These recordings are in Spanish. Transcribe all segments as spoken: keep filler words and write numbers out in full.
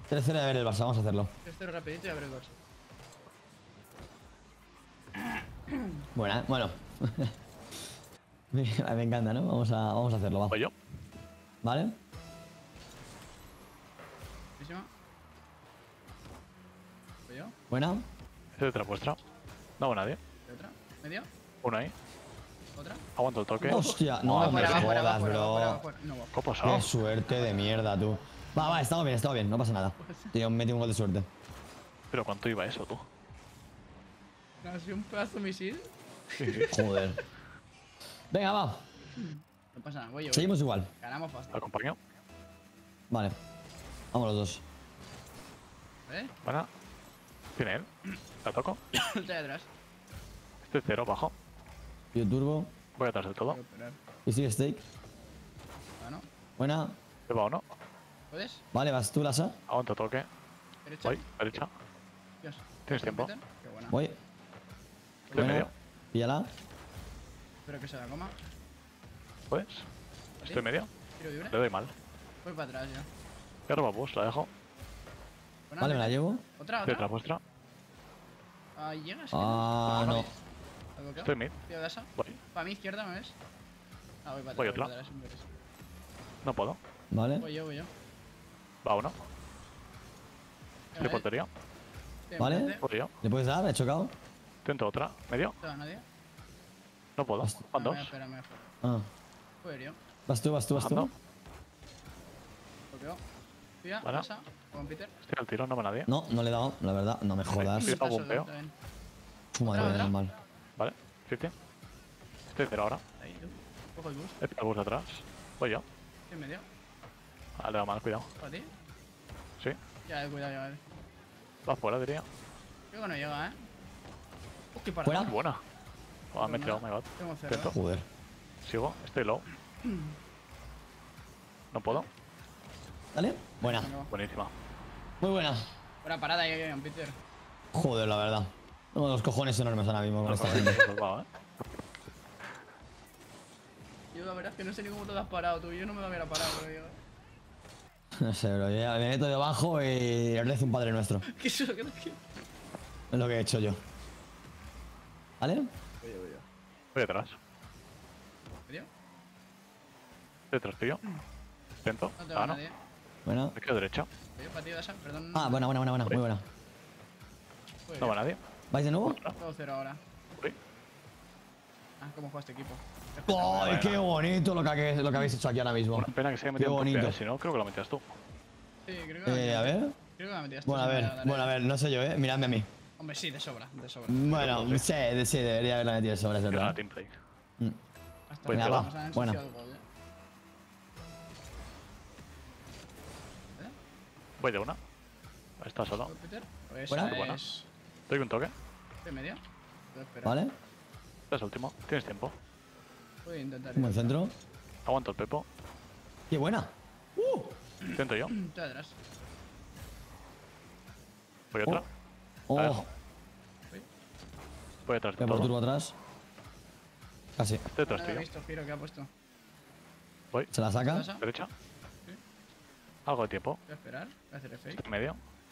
tres cero de ver el Barça, vamos a hacerlo. tres cero rapidito y a ver el Barça. Buena, ¿eh? Bueno. me, me encanta, ¿no? Vamos a, vamos a hacerlo, va. Voy yo. ¿Vale? Buenísima. Voy yo. Buena. Es detrás vuestra. No hago nadie. De otra. Medio. Uno ahí. Otra. Aguanto el toque. Hostia, no, Va me fuera, va fuera, va jodas, fuera, va fuera, va bro. fuera. No va. ¿Qué ha pasado? Qué suerte de mierda, tú. Va, va, estamos bien, estamos bien, no pasa nada. Tío, metí un gol de suerte. Pero ¿cuánto iba eso, tú? No, ha sido un pedazo de misil. Sí, sí. Joder. Venga, va. No pasa nada, voy yo. Seguimos igual. Ganamos fácil. Acompaño. Vale. Vamos los dos. ¿Eh? Buena. Tiene él. La toco. Estoy atrás. Este cero, bajo. Yo turbo. Voy atrás del todo. Voy a esperar. Y sigue steak. Bueno. Buena. ¿Te va o no? ¿Puedes? Vale, vas tú, Lasa. Aguanto toque. Derecha. Voy. Derecha. Dios. ¿Tienes tiempo? Peter. Qué buena. Voy. Estoy en medio. Píllala. Espero que se la coma. ¿Puedes? Estoy en medio. Tiro libre. Le doy mal. Voy para atrás ya. He robado bus, la dejo. Buena, Vale, me la Peter. llevo. Otra, Detrás otra. vuestra. Ah, llegas. Ah, no. Estoy mid. Tío, de esa. Voy. Para mi izquierda, ¿me ves? Ah, voy para atrás. Voy otra. para atrás, sin ver eso. No puedo. Vale. Voy yo, voy yo. Va uno. Venga, Estoy eh. portería. Tío, Vale. enfrente. Voy yo. ¿Le puedes dar? He chocado. Intento otra. Medio. ¿No te va nadie? No puedo. Hostia. Van No, dos. me espera, me espera. Ah. Joder, yo. Vas tú, vas tú, vas tú. Bajando. Bloqueo. Tía, Vale. pasa. Con Peter. Estoy al tiro, no va nadie. No, no le he dado, la verdad. No me jodas. Sí. Está solo, bombeo. está bien. Fu, madre Otra, mía, otra. mal. Vale. cincuenta. Estoy cero ahora. Ahí, tú. Cojo el bus. He pillado el bus de atrás. Voy yo. Estoy en medio. Ah, le da mal, cuidado. ¿Para ti? Sí. Ya, eh, cuidado, ya, vale. Va fuera, diría. Creo que no llega, ¿eh? Uh, qué para. ¿Fuera? Qué buena. Oh, me he tirado, my god. Tengo cero. Intento. Joder. Sigo. Estoy low. No puedo. ¿Dale? Buena. Venga, va. Buenísima. Muy buena. Buena parada ahí, con Peter. Joder, la verdad. Tengo los cojones enormes ahora mismo con esta gente. Va, ¿eh? Yo la verdad es que no sé ni cómo te has parado tú. Yo no me lo hubiera parado, pero yo... No sé, bro. Yo ya me meto debajo y rezo un padre nuestro. ¿Qué es eso que te quiero? Es lo que he hecho yo. ¿Vale? Voy yo, voy yo. Voy detrás. ¿Medio? Detrás tuyo. Intento. No te va Ah, no. nadie. Buena. Me quedo derecha. Voy yo para ti, Dasa. Perdón. Ah, buena, buena, buena, buena. Muy buena. Voy No yo. va nadie. ¿Vais de nuevo? Juego cero ahora. Uy. Ah, ¿cómo juega este equipo? ¡Ay, qué bonito lo que, ha- lo que habéis hecho aquí ahora mismo! Una pena que se haya Qué metido en bonito. portería, si no, creo que lo metías tú. Sí, creo que la Eh, a metías. ver. Creo que la metías. Bueno, a tú, ver, sí, dale. bueno, a ver, no sé yo, eh. Miradme a mí. Hombre, sí, de sobra, de sobra. Bueno, sí, de- sí, debería haberla metido sobre ese Era otro. team play. Mm. Hasta Pues que venga, nos va, han buena. ensuciado el gol, ¿eh? ¿Eh? Voy de una. Está solo. ¿Gol, Peter? Pues Buena. esa Buena. es... Doy un toque. ¿De media? Puedo esperar. ¿Vale? Es último. Tienes tiempo. Voy a intentar. Un buen centro. Aguanto el pepo. ¡Qué buena! ¡Uh! Intento yo. Estoy atrás. Voy otra. ¡Oh! dejo. Voy detrás de Voy por todo. turbo atrás. Casi. Estoy detrás No lo he tuyo. visto, giro que ha puesto. Voy. ¿Se la saca? ¿Dasa? Derecha. Sí. Algo de tiempo. Voy a esperar. Voy a hacer el fake. Estoy en medio.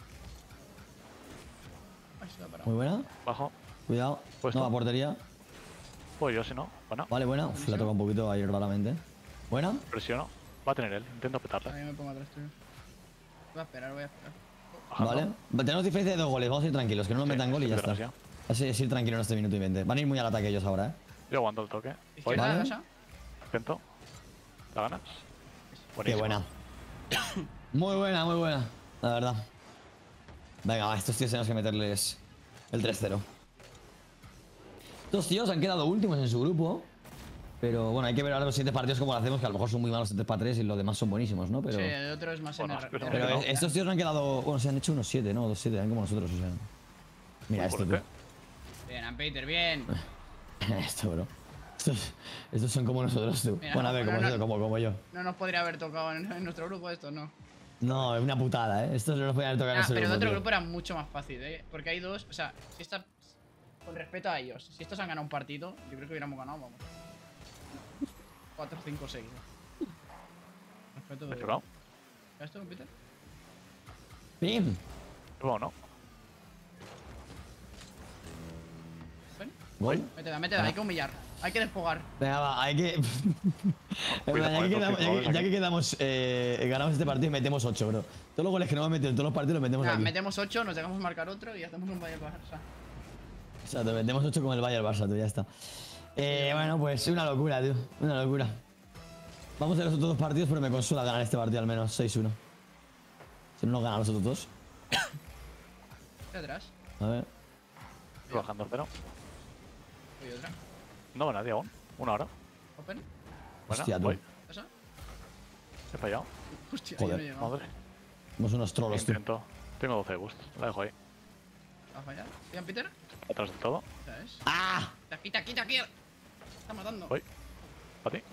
Ay, se me ha parado. Muy buena. Bajo. Cuidado. Puesto. No, a portería. Voy yo, si no. Bueno. Vale, buena. Uf, la toca un poquito ahí raramente. Buena. Presiono. Va a tener él. Intento petarle. Ahí me pongo atrás tuyo. Voy a esperar, voy a esperar. Bajando. Vale. Tenemos diferencia de dos goles. Vamos a ir tranquilos. Que no nos Sí, metan gol y ya estoy está. detrás Así es ir tranquilo en este minuto y veinte. Van a ir muy al ataque ellos ahora, eh. Yo aguanto el toque. Voy. Izquierda, Vale. Dasa. Intento. ¿La ganas? Qué Buenísimo. buena. Muy buena, muy buena. La verdad. Venga, va, a estos tíos tenemos que meterles el tres cero. Estos tíos han quedado últimos en su grupo. Pero bueno, hay que ver ahora los siguientes partidos cómo lo hacemos, que a lo mejor son muy malos tres para tres y los demás son buenísimos, ¿no? Pero, Sí, el otro es más Bueno, en R. pero- pero no. estos tíos no han quedado. Bueno, se han hecho unos siete, ¿no? Dos siete, eran como nosotros, o sea. Mira Muy esto, tú. fuerte. Bien, Ampeter, bien. Esto, bro. Estos, estos son como nosotros, tú. Mira, Bueno, a ver, bueno, como, no- como, como yo. No nos podría haber tocado en, en nuestro grupo esto, ¿no? No, es una putada, ¿eh? Estos no nos podían tocar en Ah, ese pero de grupo, otro tío. grupo era mucho más fácil, ¿eh? Porque hay dos, o sea, si esta... Con respeto a ellos, si estos han ganado un partido, yo creo que hubiéramos ganado, vamos. cuatro, cinco, seis. Respeto ¿Me he de... chocado? ¿Ves esto, Peter? ¡Pim! Bueno, no. Ven. Gol. Métela, métela, hay que humillar. Hay que despojar. Venga, va, hay que. En Cuidado, plan, ya, que cuidado, quedamos, cuidado, ya, que- ya aquí. que quedamos. Eh, ganamos este partido y metemos ocho, bro. Todos los goles que no hemos metido en todos los partidos los metemos Nah, aquí. metemos ocho, nos dejamos marcar otro y hacemos un Bayern Barça. O sea, te metemos ocho con el Bayern Barça, tú, ya está. Eh, bueno, pues una locura, tío. Una locura. Vamos a ver los otros dos partidos, pero me consuela ganar este partido al menos seis uno. Si no nos ganan los otros dos. Estoy atrás. A ver. Estoy bajando cero. Voy otra. No va nadie aún. Una hora. Open. Buena, Hostia, tú. voy. ¿Esa? He fallado. Hostia, Joder. yo no he llegado. Madre. Somos unos trolos, tío. Intento. Tengo doce de boost. La dejo ahí. ¿Va a fallar? ¿Bien, Peter? Atrás de todo. ¿Sabes? ¡Ah! Quita, quita, quita, quita. Está matando. Voy. ¿A ti?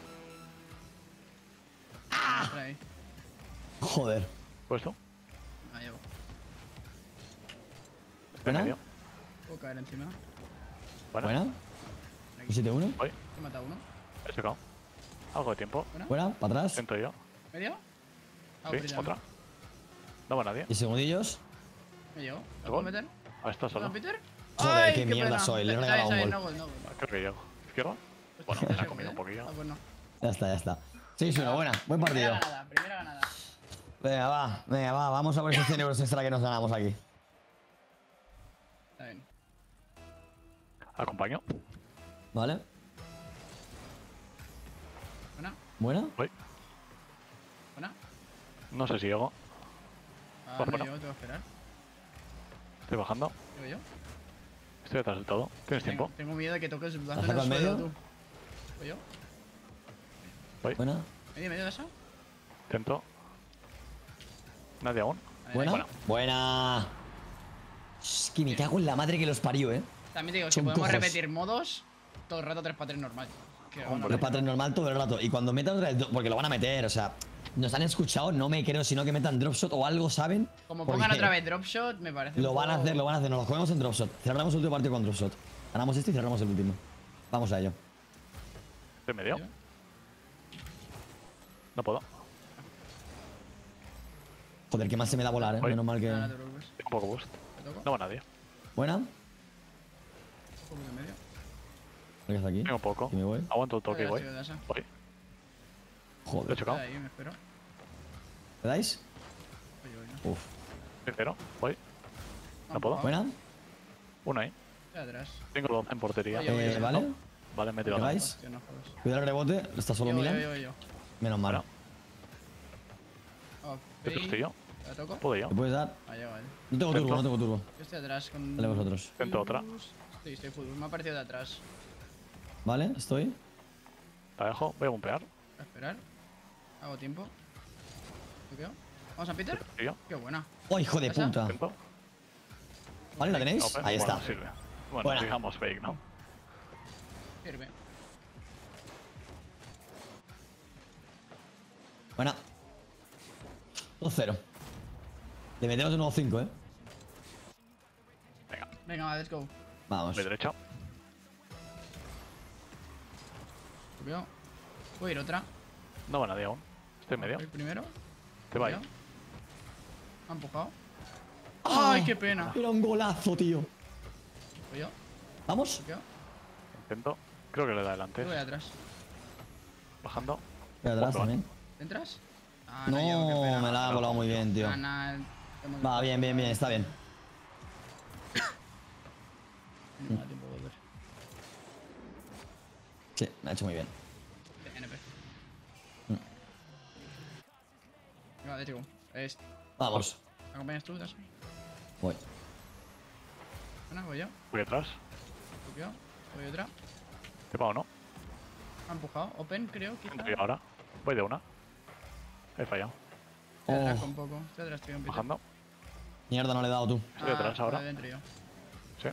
Por ahí. Joder. ¿Puesto? Ah, llevo. Estoy ¿Buena? en medio. Puedo caer encima. Buena. ¿Buena? Aquí. siete uno. Voy. He matado uno. He chocado. Algo de tiempo. ¿Buena? ¿Buena? ¿Para atrás? Intento yo. ¿Medio? Ah, Sí, brillante. otra. No va nadie. ¿Y segundillos? Me llego. ¿Lo ¿El puedo gol? meter? Ah, está solo. ¿Hola, Peter? Joder, Ay, qué mierda pena. soy, le he Está regalado bien, un está gol. bien, no gol, no gol. Creo que llego. ¿Izquierda? Bueno, Hostia, se ha ¿eh? comido un poquillo. Ah, pues no. Ya está, ya está. seis uno, buena. Buen partido. Primera ganada, primera ganada. Venga, va. Venga, va. Vamos a por esos cien euros extra que nos ganamos aquí. Está bien. Acompaño. ¿Vale? Buena, ¿Buena? Voy. buena. No sé si llego. Ah, Pues no bueno. llego, tengo que esperar. Estoy bajando. Llego yo. Estoy detrás del todo. ¿Tienes Tengo, tiempo? tengo miedo de que toques el ¿La brazo en saco el al suelo, medio? tú. ¿Voy yo? Voy. ¿Buena? ¿Medio, medio de eso? Intento. Nadie aún. Ahí, ¿Buena? ahí. Buena. Buena. Es que me cago en la madre que los parió, eh. También te digo, si Son podemos cojos. repetir modos, todo el rato tres para tres normal. Que Hombre. bueno, Los patrones normal todo el rato. Y cuando metan otra vez, porque lo van a meter, o sea, nos han escuchado, no me creo, sino que metan dropshot o algo, ¿saben? Como Porque pongan otra vez dropshot, me parece. Lo un van a poco- hacer, lo van a hacer, nos lo jugamos en dropshot. Cerramos el último partido con dropshot. Ganamos este y cerramos el último. Vamos a ello. Estoy medio. Yo. No puedo. Joder, que más se me da volar, eh. Voy. Menos mal que. Ah, no te preocupes. Tengo poco boost. ¿Te toco? No va nadie. Buena. Un poco de medio. ¿Qué hace aquí? Tengo poco. Aquí me voy. Aguanto el toque y Vale, voy. chico, de esa. Voy. Lo he Joder. chocado. Ahí, me espero. ¿Le dais? Oye, oye. Uf. Sincero. Voy. Ah, No puedo. empujado. Buena. Uno ahí. Estoy atrás. Tengo doce en portería. Oye, oye, Eh, oye. ¿vale? Vale, me he tirado. ¿Pegáis? Hostia, no jodas. Cuidado el rebote. Está solo Yo, Milan. yo, yo, yo. Menos mal. Bueno. Ok. ¿Qué estoy yo? ¿La toco? ¿Puedo yo? ¿Te puedes dar? Ah, llega, vale. No tengo turbo, Dentro. no tengo turbo. Yo estoy atrás con. Dale vosotros. Intento otra. Sí, estoy full. Me ha parecido de atrás. ¿Vale? Estoy. La dejo. Voy a bumpear. Voy a esperar. Hago tiempo. ¿Toqueo? ¿Vamos a Peter? Estoy yo. Qué buena. ¡Oh, hijo de ¿Pasa? puta! Intento. ¿Vale? ¿La tenéis? Open. Ahí Bueno, está. sirve. Bueno, Buena. digamos fake, ¿no? Sirve. Buena. dos cero. Le metemos de nuevo cinco, eh. Venga. Venga, va, let's go. Vamos. Voy derecha. Toqueo. Voy a ir otra. No va nadie aún. Estoy en medio. Voy primero. Te va ahí. Toqueo. Me ha empujado. Ah, ¡Ay, qué pena! Era un golazo, tío. Voy yo. ¿Vamos? Toqueo. Intento. Creo que le da adelante. Voy atrás. Bajando. Voy atrás Ojo. también. ¿Entras? Ah, No, llego, qué pena. me la ha No, volado muy bien, tío. Ah, nah, hemos- Va, bien, bien, bien, está bien. No me da tiempo de volver. Sí, me ha hecho muy bien. De N P. Mm. Venga, let's go. Es- Vamos. ¿Me acompañas tú, Das? Voy. Buena, voy yo. Voy atrás. Toqueo. Voy otra. ¿Te va o no? Me ha empujado. Open, creo, quizá. Entro yo ahora. Voy de una. He fallado. Estoy atrás Oh. un poco. Estoy atrás, estoy un poquito. Bajando. Mierda, no le he dado tú. Estoy atrás ahora. Vale, dentro yo. Sí.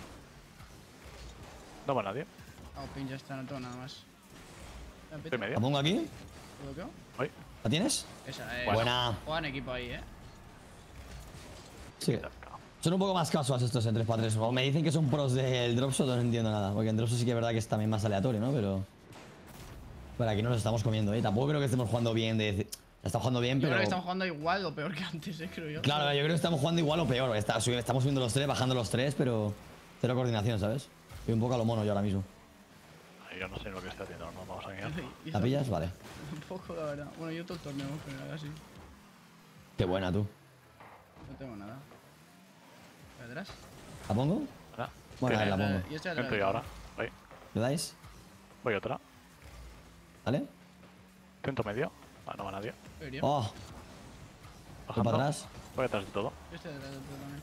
No va nadie. Ah, Open, ya está, no tengo nada más. Estoy en ¿La medio. pongo aquí? ¿Toqueo? Voy. ¿La tienes? Esa, eh. Buena. Juegan equipo ahí, eh. Sí. Son un poco más casuals estos en tres para tres. O me dicen que son pros del dropshot, no entiendo nada. Porque en dropshot sí que es verdad que es también más aleatorio, ¿no? Pero... Pero aquí no nos estamos comiendo, ¿eh? Tampoco creo que estemos jugando bien de... Está jugando bien, Yo pero. creo que estamos jugando igual o peor que antes, eh, creo yo. Claro, yo creo que estamos jugando igual o peor. Está, subi- estamos subiendo los tres, bajando los tres, pero. Cero coordinación, ¿sabes? Estoy un poco a lo mono yo ahora mismo. Ay, yo no sé lo que estoy haciendo, no vamos a guiar. Y ¿La pillas? Vale. Un poco, la verdad. Bueno, yo todo el torneo en general así. Qué buena tú. No tengo nada. ¿Para atrás? ¿La pongo? Ahora, Bueno, a ver, la tiene- pongo. Yo estoy atrás. Intento y ahora. Voy. ¿Le dais? Voy otra. ¿Vale? Intento medio. Ah, no va nadie. Debería. ¡Oh! Voy Bajando. para atrás. Voy atrás de todo. Yo estoy atrás del todo también.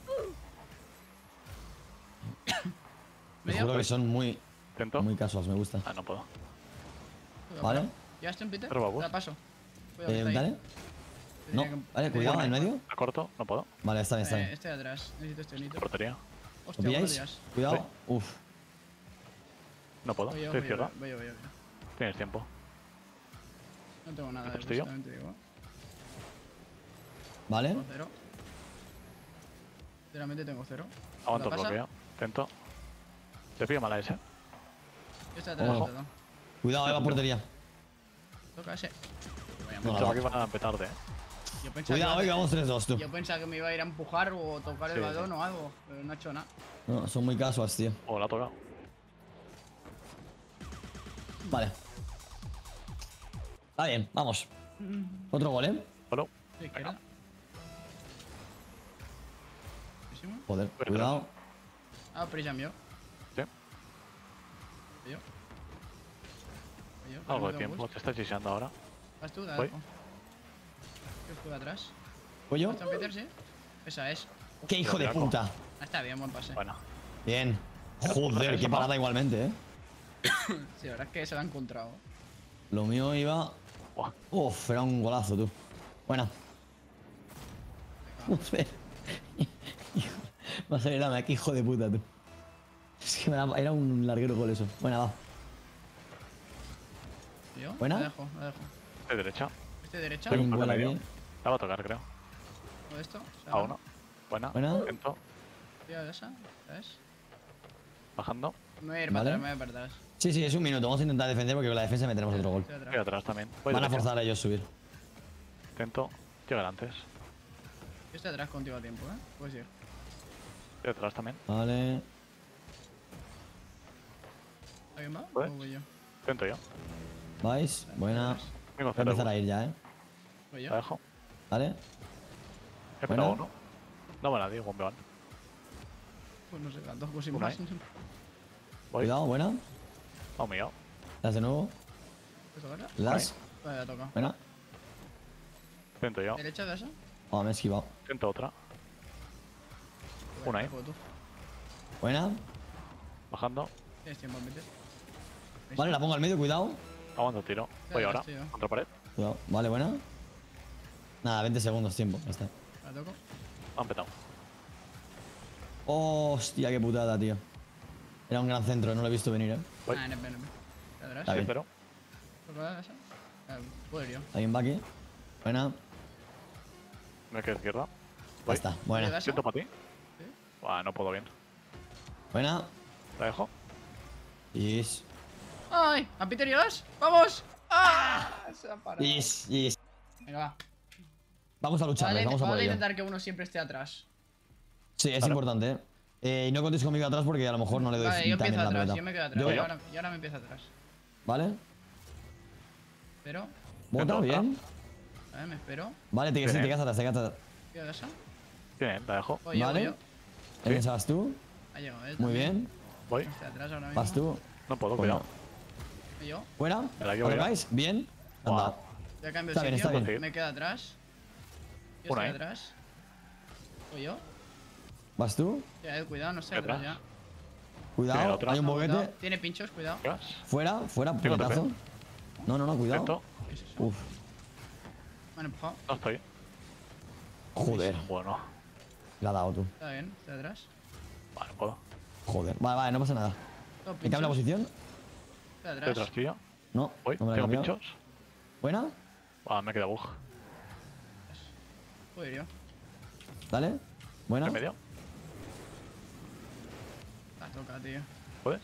Te ¿Medio? juro que son muy, Intento. muy casuals, me gusta. Ah, no puedo. ¿Vale? ¿Ya estoy en Peter? Pero vamos. La paso. Cuidado, Eh, que está ahí. ¿Dale? No. Tenía que- Vale, cuidado, en medio. A corto, no puedo. Vale, está bien, está Eh, bien. estoy atrás. Necesito este nito. Portería. ¿Lo Hostia, buenos pilláis? días. Cuidado. Uf. No puedo. Voy yo, Estoy voy yo, izquierda. voy yo, voy yo, voy yo. Tienes tiempo. No tengo nada, ¿Te postillo? justamente digo. ¿Vale? Tengo cero. Literalmente tengo cero. Aguanto ¿La el pasa? bloqueo. Intento. Te pillo mala ese. Yo estoy atrás Ojo. del todo. Cuidado, Eva, portería. Toca ese. Vaya No, mierda. Pensaba que iban a petarde, eh. Yo pensaba Cuidado, que que iba a- vamos tres dos, tú. Yo pensaba que me iba a ir a empujar o tocar el Sí, balón sí. o algo, pero no he hecho nada. No, son muy casuals, tío. Oh, la ha tocado. Vale. Está bien, vamos. Otro gol, ¿eh? Solo. Sí, izquierda. Buenísimo. Joder, Pero- cuidado. Ah, pero ya mío. Sí. Voy yo. Voy yo. Algo no de tengo tiempo. boost. Te estás chisando ahora. ¿Vas tú? Dale. Voy. ojo. Yo estuve atrás. ¿Voy yo? ¿Está en Peter, sí? Esa es. ¡Qué hijo de Miraco. puta! Ah, está bien, buen pase. Bueno. Bien. Joder, qué parada igualmente, ¿eh? Sí, la verdad es que se la ha encontrado. Lo mío iba... Buah. Uf, era un golazo, tú. Buena. Uf, eh. Va a salir a qué hijo de puta, tú. Es que me da- era un larguero gol eso. Buena, va. ¿Yo? ¿Buena? La dejo, la dejo. De derecha. ¿Este derecha? Hay Tengo un un gol medio. aquí. La va a tocar, creo. ¿O esto? A uno. Buena. Buena. Intento. Tío, esa. ¿Sabes? Bajando. Me voy a ir para Vale. atrás, me voy a ir para atrás. Sí, sí, es un minuto. Vamos a intentar defender porque con la defensa meteremos otro gol. Estoy Voy atrás. atrás también. Voy Van a derecha. forzar a ellos subir. Intento llegar antes. Yo estoy atrás contigo a tiempo, ¿eh? Puedes ir. Voy atrás también. Vale. ¿Alguien va? ¿Puedes? ¿O voy yo? Intento yo. ¿Vais? Buena. Vengo Voy a cero. empezar a ir ya, ¿eh? ¿Voy yo? La dejo. ¿Vale? He Buena. petado uno. No va nadie, bombeón. Pues no sé, las dos cosas Una más. ahí. Voy. Cuidado, buena. Ha humillado. Das de nuevo. ¿Puedes tocarla? ¿Le das? Vale, ya toca. Buena. Intento yo. ¿Derecha de esa? Oh, me he esquivado. Intento otra. Una ahí. Juego tú. Buena. Bajando. Tienes tiempo, meter. Vale, la pongo al medio, cuidado. Aguanto tiro. Ya, Voy ya ahora. estoy yo. Contra pared. Cuidado. Vale, buena. Nada, veinte segundos, tiempo. Ya está. La toco. Han petado. Hostia, qué putada, tío. Era un gran centro, no lo he visto venir, eh. Voy. Ah, N P, N P. ¿Atrás? Está Sí, bien. pero. ¿Toca esa? Ah, puedo ir yo. ¿Alguien va aquí? Buena. Me quedo izquierda. Ya Voy. está. Buena. ¿Esa? Intento para ti. Sí. Buah, no puedo bien. Buena. La dejo. Yes. ¡Ay! ¿A Peter llegas? ¡Vamos! ¡Ah! Se ha parado. Yes, yes. Venga, va. Vamos a lucharles, Vale, vamos a por vale ello. intentar que uno siempre esté atrás. Sí, es Vale. importante, eh. Eh, Y no contéis conmigo atrás porque a lo mejor no le doy Vale, yo timing empiezo a la atrás, pelota. yo me quedo atrás. Yo- Y ahora, y ahora me empiezo atrás. ¿Vale? Pero, Bota, Intento bien. a ver, me espero. Vale, te, sí, Bien. te quedas atrás, te quedas atrás. ¿Qué esa? Bien, la dejo. Voy yo, Vale. voy yo. ¿Qué pensabas tú? Ha llegado él. Muy también. bien. Voy. Estoy atrás ahora mismo. Vas tú. No puedo, Bueno. cuidado. Voy yo. ¿Fuera? Me la llevo yo. ¿Atacáis? Bien. Guau. Anda. Ya cambio Está de bien, sitio. está bien. Me quedo atrás. Yo Una estoy ahí. atrás. Voy yo. ¿Vas tú? Ya, él, cuidado, no sé. Atrás. Atrás ya. Tiene Cuidado, otra. hay un Cuidado. boquete. Tiene pinchos, cuidado. ¿Llegas? Fuera, fuera, Tengo puñetazo. T P. No, no, no, cuidado. Intento. ¿Qué es eso? Uf, Me han empujado. No estoy. joder. Bueno. La ha dado tú. Está bien, estoy atrás. Vale, no puedo. Joder. Vale, vale, no pasa nada. Todo ¿Me cambio la pinchos. posición? Estoy Estoy atrás. trasquillo. No, Voy. no me la he Tengo cambiado. pinchos. ¿Buena? Ah, me queda bug. Puedo ir yo. Dale. Buena. En medio. La toca, tío. ¿Puedes?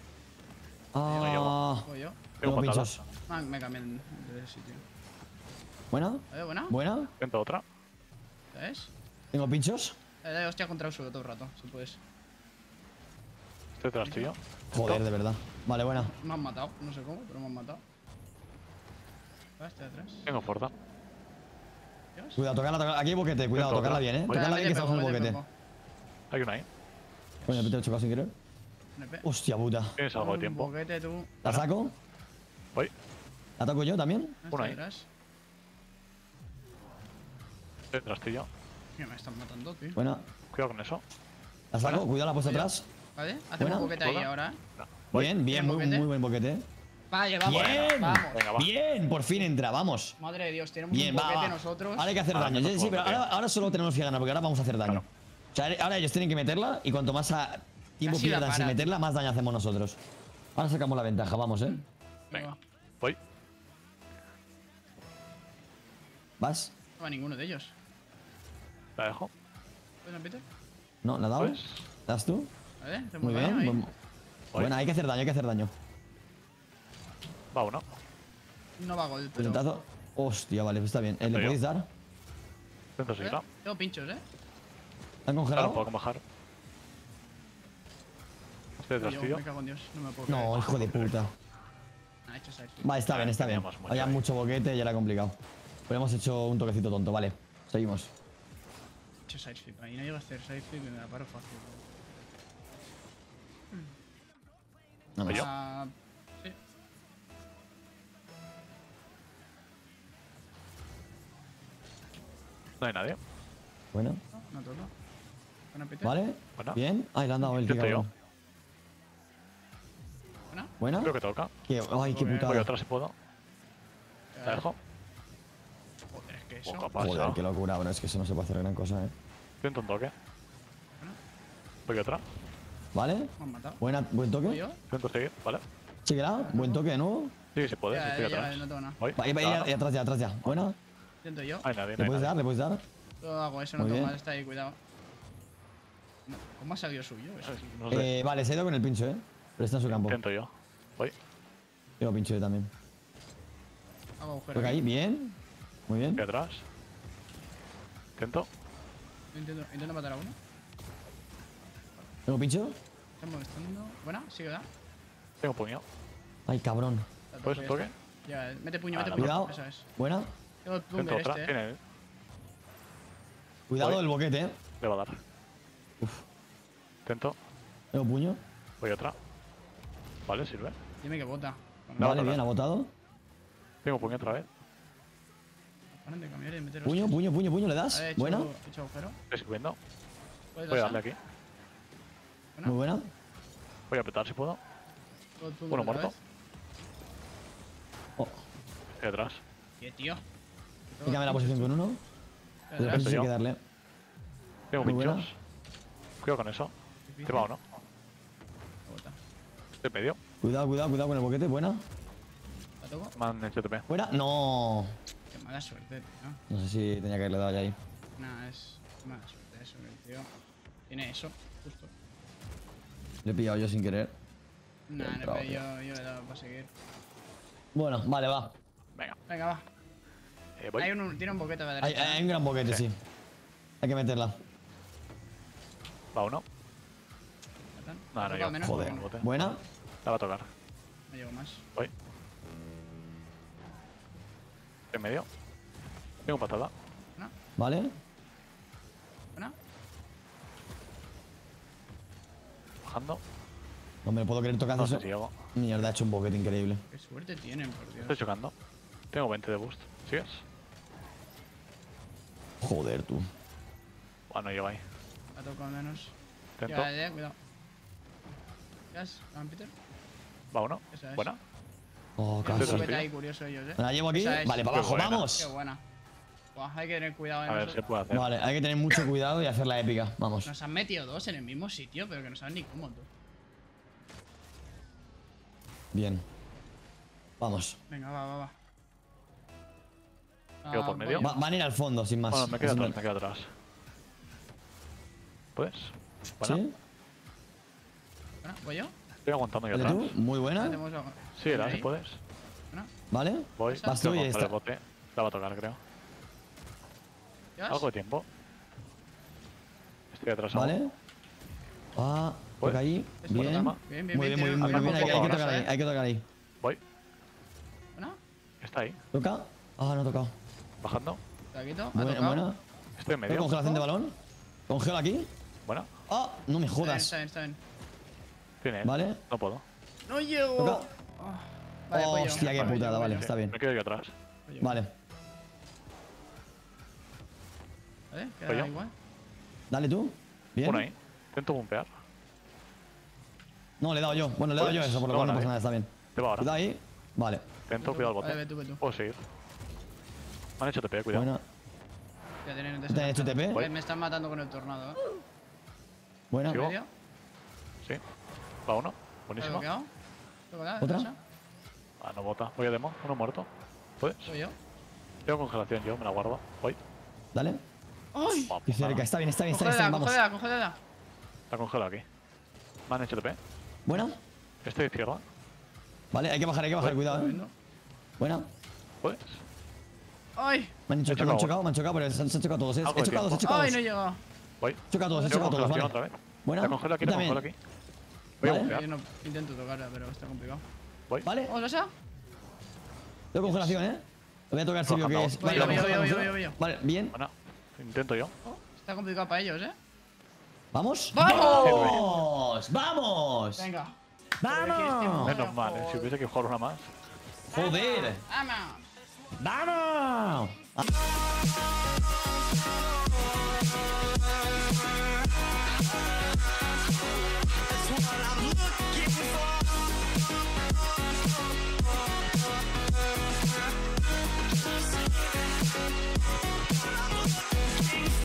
Ah, Voy yo. tengo Tengo pinchos. Ah, me cambié de sitio. Buena. Eh, buena. Buena. Intento otra. ¿Sabes? Tengo pinchos. Eh, de hostia contra el suelo todo el rato, si puedes. Estoy detrás tuyo. Joder, de verdad. Vale, buena. Me han matado, no sé cómo, pero me han matado. Ah, este de atrás. Tengo fuerza. Dios. Cuidado, tocarla, tocarla. Aquí hay boquete, cuidado, Intento tocarla otra. bien, eh. Voy. Tocarla Vete, bien que pego, estamos en el vete, boquete. pego. Hay una ahí. Coño, Peter, he chocado sin querer. N P. Hostia puta. Tienes algo de Un tiempo. boquete, tú. ¿La saco? Voy. ¿La toco yo también? Ah, Una está ahí. detrás. Estoy detrás tuyo. Mira, me están matando, tío. Buena. Cuidado con eso. ¿La saco? Buena. Cuidado, la he puesto atrás. ¿Vale? Hacemos Buena. un boquete ahí Buena. ahora, eh. No. Voy. Bien, bien, muy, boquete. muy buen boquete. Vale, vamos. Bien. Vamos. Venga, va. Bien, por fin entra, vamos. Madre de Dios, tenemos Bien, un va, boquete va. nosotros. Ahora hay que hacer Ah, daño. no Sí, nos sí, pero podemos ahora, ahora solo tenemos que ganar, porque ahora vamos a hacer daño. Claro. O sea, ahora ellos tienen que meterla y cuanto más a- tiempo Casi la pierdan sin para. meterla, más daño hacemos nosotros. Ahora sacamos la ventaja, vamos, eh. Venga. Voy. ¿Vas? No va ninguno de ellos. La dejo. ¿Puedes, Peter? No, ¿la dado? Pues. ¿Das tú? Vale, hacemos Muy daño bien. ahí. buen- Voy. Buena, hay que hacer daño, hay que hacer daño. Va uno. No va gol, pero. Puñetazo. Hostia, vale, pues está bien. Eh, ¿Le Estoy yo. podéis dar? Intento Eh, seguirla. Tengo pinchos, eh. ¿Han Ahora congelado? puedo bajar. Estoy detrás Yo, tuyo. me cago en Dios, no me puedo No, hijo de puta. Ha hecho side. Vale, está bien, está bien. Teníamos mucho Había ahí. mucho boquete y era complicado. Pero hemos hecho un toquecito tonto, vale. Seguimos. Ha hecho side flip. Ahí no llego a hacer side flip y me la paro fácil. Vamos. yo. Ah, sí. No hay nadie. Bueno, No, no toca. Buena, Peter. vale. Buena. Bien. Ay, le han dado el que Intento yo. cabrón. Buena. Buena. Creo que toca. Qué- Ay, qué Joder. putada. Voy atrás si puedo. La dejo. Joder, es que eso. Poco Joder, pasa. qué locura, bro. Es que eso no se puede hacer gran cosa, eh. Intento un toque. Voy otra. ¿Vale? Me han matado. Buena, buen ¿Voy toque. yo? Intento seguir. Vale. Síguela. Buen toque de nuevo. Sí, si puedes. Ya, Estoy ya, atrás. no tengo nada. Voy. Va, ahí, ahí, Claro. ahí atrás ya, atrás ya. Buena. Intento yo. Hay nadie, no ¿Le hay puedes nadie. dar? ¿Le puedes dar? Yo hago eso, no Muy tengo bien. mal, está ahí, cuidado. No, ¿cómo ha salido suyo? Eso, tío? No sé. Eh, vale, se ha ido con el pincho, eh. Pero está en su campo. Intento yo. Voy. Tengo pincho yo también. Hago agujero. Toca ahí, bien. Muy bien. Estoy atrás. Intento. Intento, intento matar a uno. Tengo pincho. Están molestando. Buena, sigue, ¿verdad? Tengo puño. Ay, cabrón. La ¿Puedes un toco, toque? ya está. Ya, mete puño, Ah, mete la puño. Cuidado. Eso es. Buena. Tengo el Intento plunger otra. este, eh. Tiene. Cuidado Voy. del boquete, eh. Le va a dar. Intento. Tengo puño. Voy otra. Vale, sirve. Dime que bota. No, Vale, no, bien, no. ha botado. Tengo puño otra vez. Paren de cambiar y meter Puño, puño, puño, puño, ¿le das? He hecho, Buena. he hecho agujero. Estoy subiendo. ¿Puedes Voy a dasar? darle aquí. Buena. Muy buena. Voy a apretar si puedo. Todo el plunger Uno otra muerto. vez. Oh, Estoy atrás. ¿Qué, tío? fíjame la posición con uno. Pero Atrás. eso sí hay yo. que darle. Tengo Muy buena. pinchos. Cuidado con eso. Difícil. ¿Te va o no? Bota. Estoy medio. Cuidado, cuidado, cuidado con el boquete. Buena. ¿La toco? Me han hecho T P. Fuera. No. Qué mala suerte, tío. No sé si tenía que haberle dado ya ahí. Nah, es mala suerte eso, que el tío. Tiene eso, justo. Le he pillado yo sin querer. Nah, Bien, no, bravo, pero yo, yo le he dado para seguir. Bueno, vale, va. Venga. Venga, va. Eh, voy. Hay un, tiene un boquete para Hay, derecha. hay un gran boquete, sí. Sí. Hay que meterla. Va uno. ¿Matan? No, ¿Ha no, tocado yo. menos? Joder. Porque no- bote. Buena. La va a tocar. No llego más. Voy. En medio. Tengo patada. ¿Una? Vale. ¿Una? Bajando. No me puedo creer tocar No eso. sé si llego. Mierda, ha hecho un boquete increíble. Qué suerte tienen, por Dios. Estoy chocando. Tengo veinte de boost. ¿Sigues? Joder, tú. Bueno, no llego ahí. Ha tocado menos. Intento. Ya, ya, cuidado. ¿Gas? ¿Van, Peter? Va uno. Esa es. Buena. Oh, Tienen un casi. boquete ahí curioso ellos, eh. ¿Me la llevo aquí? Esa es. Vale, para Qué abajo, buena. Qué vamos. buena. Buah, hay que tener cuidado en A ver, eso. se puede hacer. Vale, hay que tener mucho cuidado y hacer la épica. Vamos. Nos han metido dos en el mismo sitio, pero que no saben ni cómo, tú. Bien. Vamos. Venga, va, va, va. Quedo por Ah, medio. voy yo. Va- van a ir al fondo, sin más. Bueno, me quedo Así atrás, me quedo atrás. ¿Puedes? Bueno, ¿Sí? Bueno, ¿voy yo? estoy aguantando yo Dale atrás. tú. Muy buena. Hacemos algo. Sí, era, Ahí. si puedes. Bueno, Vale. Voy. Vas tú y Tengo que esta. el bote. La va a tocar, creo. ¿Gas? Algo de tiempo. Estoy atrasado. Vale. Ah, Pues, toca ahí. es por Bien. encima. Bien, bien, Muy bien, bien, muy bien, muy tiene- bien. Hay, ataca hay un que poco tocar ahora, ahí, ¿eh? hay que tocar ahí. Voy. Bueno, Está ahí. ¿Toca? Ah, no ha tocado. Bajando. taquito, ha Buena, tocado. buena. Estoy en ¿Tengo medio. congelación de balón? ¿Congelo aquí? Buena. Ah, no me Está bien, jodas. está bien, está bien. Tiene. Vale. No puedo. ¡No llego! Toca. Ah, Vale, pollo. Hostia, qué Pollo, putada, vale, pollo, está bien. Me quedo aquí atrás. pollo. Vale. Vale, queda Pollo. igual. Dale tú. Bien. Uno ahí. Intento bumpear. No, le he dado yo. Bueno, le he dado yo eso, por lo No, cual no no, pasa eh. nada, está bien. Te va ahora. Cuidado ahí. Vale. Intento cuidado el Vale, ve bote. tú, ve tú. Puedo seguir. Me han hecho T P, cuidado. Buena. Ya tienen ¿Te han hecho T P? Me, me están matando con el tornado, ¿eh? Buena. Sigo. ¿Medio? Sí. Va uno. ¿Te ha Buenísimo. bloqueado? ¿Te ha bloqueado? ¿Otra? ¿Esa? Ah, no bota. Voy a demo. Uno muerto. ¿Puedes? Soy yo. Tengo congelación yo, me la guardo. Voy. Dale. ¡Ay! Va, Y cerca. nada. Está bien, está bien, está bien. Está Cógela, bien. Vamos. cógela, cógela. Está congelado aquí. Me han hecho T P. Buena. Estoy de izquierda. Vale, hay que bajar, hay que bajar. Voy. Cuidado, eh. Tremendo. Buena. ¿Puedes? ¡Ay! Me han, He chocado, me han chocado. chocado, me han chocado, pero se han, se han chocado todos, eh. Algo He de chocado dos, he tiempo. chocado ¡Ay, dos. no he llegado! Voy. Chocado todos, he Tengo chocado todos, congelación vale. otra vez. Buena. La congelo aquí, Yo la congelo también. aquí. Voy a Vale. bumpear. Yo no intento tocarla, pero está complicado. Voy. Vale. ¿Vamos a esa? Tengo congelación, eh. Lo voy a tocar si veo que Bajando. es. Voy Vale, yo, lo voy yo, congelo, voy yo, congelo. voy yo, voy yo. Vale, bien. Bueno, intento yo. Oh, está complicado para ellos, ¿eh? ¿Vamos? ¡Vamos! ¡Vamos! Venga. ¡Vamos! Menos mal, eh. Si hubiese que jugar una más. ¡Joder! ¡Vamos! ¡Vamos!